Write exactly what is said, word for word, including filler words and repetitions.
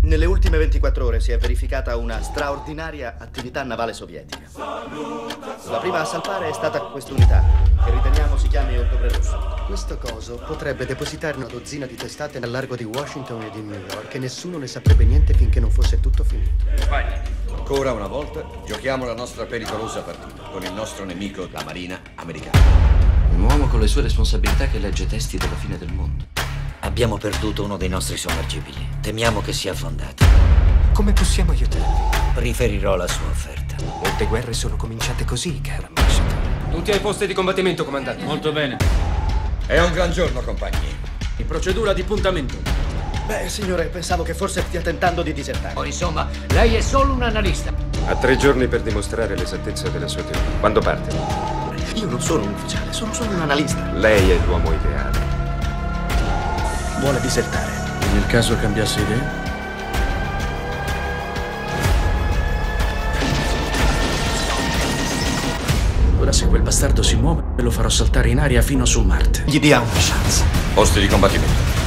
Nelle ultime ventiquattro ore si è verificata una straordinaria attività navale sovietica. La prima a salpare è stata quest'unità, che riteniamo si chiami Ottobre Rosso. Questo coso potrebbe depositare una dozzina di testate nel largo di Washington e di New York e nessuno ne saprebbe niente finché non fosse tutto finito. Vai. Ancora una volta giochiamo la nostra pericolosa partita con il nostro nemico, la Marina americana. Un uomo con le sue responsabilità che legge testi della fine del mondo. Abbiamo perduto uno dei nostri sommergibili. Temiamo che sia affondato. Come possiamo aiutarvi? Riferirò la sua offerta. Molte guerre sono cominciate così, caro ambasciatore. Tutti ai posti di combattimento, comandante. Molto bene. È un gran giorno, compagni. In procedura di puntamento. Beh, signore, pensavo che forse stia tentando di disertare. O insomma, lei è solo un analista. Ha tre giorni per dimostrare l'esattezza della sua teoria. Quando parte? Io non sono un ufficiale, sono solo un analista. Lei è l'uomo ideale. Vuole disertare. Nel caso cambiasse idea? Ora se quel bastardo si muove, lo farò saltare in aria fino su Marte. Gli dia una chance. Posti di combattimento.